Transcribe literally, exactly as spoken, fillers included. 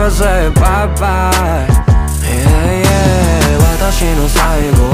ぜバイバイ、yeah, yeah、私の最後